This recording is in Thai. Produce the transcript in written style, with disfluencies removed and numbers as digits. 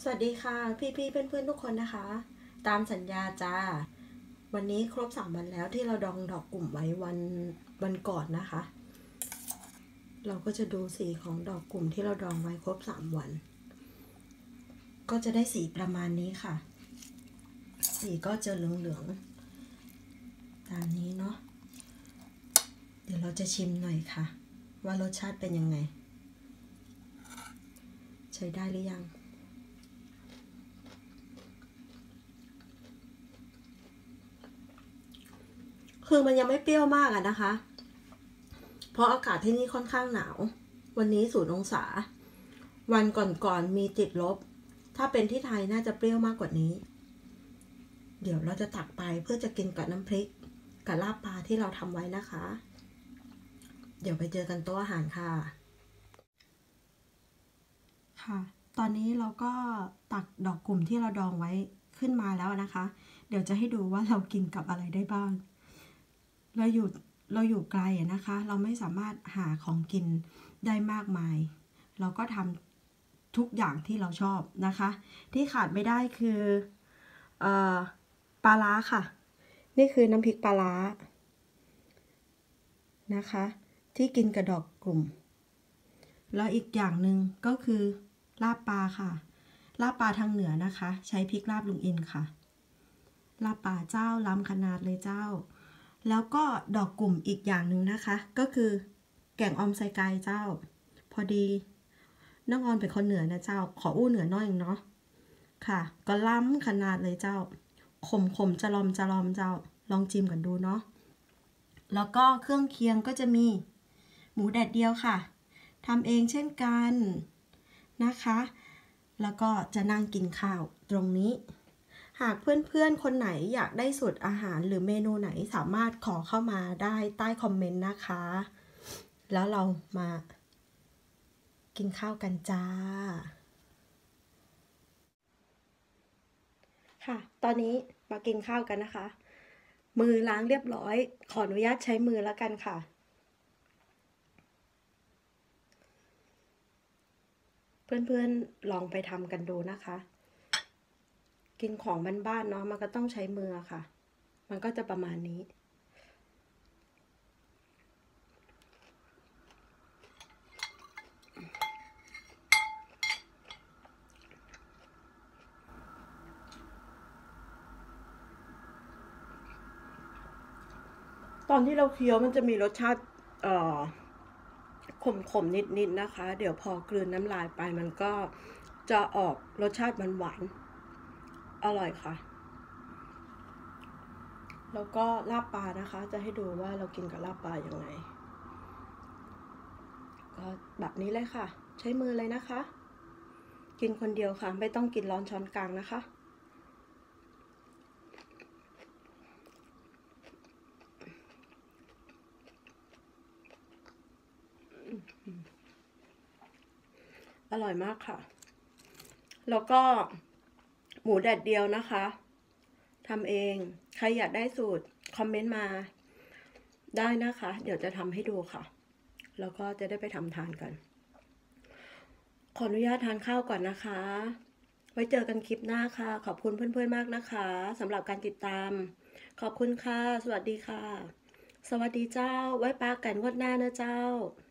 สวัสดีค่ะพี่เพื่อนทุกคนนะคะตามสัญญาจ้าวันนี้ครบ3 วันแล้วที่เราดองดอกกลุ่มไว้วันก่อนนะคะเราก็จะดูสีของดอกกลุ่มที่เราดองไว้ครบ3 วันก็จะได้สีประมาณนี้ค่ะสีก็จะเหลืองๆตามนี้เนาะเดี๋ยวเราจะชิมหน่อยค่ะว่ารสชาติเป็นยังไงใช้ได้หรือยังคือมันยังไม่เปรี้ยวมากอะนะคะเพราะอากาศที่นี่ค่อนข้างหนาววันนี้0 องศาวันก่อนมีติดลบถ้าเป็นที่ไทยน่าจะเปรี้ยวมากกว่านี้เดี๋ยวเราจะตักไปเพื่อจะกินกับน้ำพริกกับลาบปลาที่เราทำไว้นะคะเดี๋ยวไปเจอกันโต๊ะอาหารค่ะค่ะตอนนี้เราก็ตักดอกกลุ่มที่เราดองไว้ขึ้นมาแล้วนะคะเดี๋ยวจะให้ดูว่าเรากินกับอะไรได้บ้างเราอยู่ไกลนะคะเราไม่สามารถหาของกินได้มากมายเราก็ทำทุกอย่างที่เราชอบนะคะที่ขาดไม่ได้คือปลาร้าค่ะนี่คือน้ำพริกปลาร้านะคะที่กินกับดอกกลุ่มแล้วอีกอย่างหนึ่งก็คือลาบปลาค่ะลาบปลาทางเหนือนะคะใช้พริกลาบลุงอินค่ะลาบปลาเจ้าล้ำขนาดเลยเจ้าแล้วก็ดอกกลุ่มอีกอย่างหนึ่งนะคะก็คือแกงออมไซไก่เจ้าพอดีน้องออนเป็นคนเหนือนะเจ้าขออู้เหนือน้อยเนาะค่ะก็ล้ำขนาดเลยเจ้าขมจะลอมเจ้าลองจิ้มกันดูเนาะแล้วก็เครื่องเคียงก็จะมีหมูแดดเดียวค่ะทำเองเช่นกันนะคะแล้วก็จะนั่งกินข้าวตรงนี้หากเพื่อนๆคนไหนอยากได้สูตรอาหารหรือเมนูไหนสามารถขอเข้ามาได้ใต้คอมเมนต์นะคะแล้วเรามากินข้าวกันจ้าค่ะตอนนี้มากินข้าวกันนะคะมือล้างเรียบร้อยขออนุญาตใช้มือแล้วกันค่ะเพื่อนๆลองไปทำกันดูนะคะกินของบ้านๆเนาะมันก็ต้องใช้มือค่ะมันก็จะประมาณนี้ตอนที่เราเคี้ยวมันจะมีรสชาติขมนิดนะคะเดี๋ยวพอกลืนน้ำลายไปมันก็จะออกรสชาติหวานอร่อยค่ะแล้วก็ลาบปลานะคะจะให้ดูว่าเรากินกับลาบปลายังไงก็แบบนี้เลยค่ะใช้มือเลยนะคะกินคนเดียวค่ะไม่ต้องกินร้อนช้อนกลางนะคะอร่อยมากค่ะแล้วก็หมูแดดเดียวนะคะทำเองใครอยากได้สูตรคอมเมนต์มาได้นะคะเดี๋ยวจะทำให้ดูค่ะแล้วก็จะได้ไปทำทานกันขออนุญาตทานข้าวก่อนนะคะไว้เจอกันคลิปหน้าค่ะขอบคุณเพื่อนๆมากนะคะสำหรับการติดตามขอบคุณค่ะสวัสดีค่ะสวัสดีเจ้าไว้ปากันงวดหน้านะเจ้า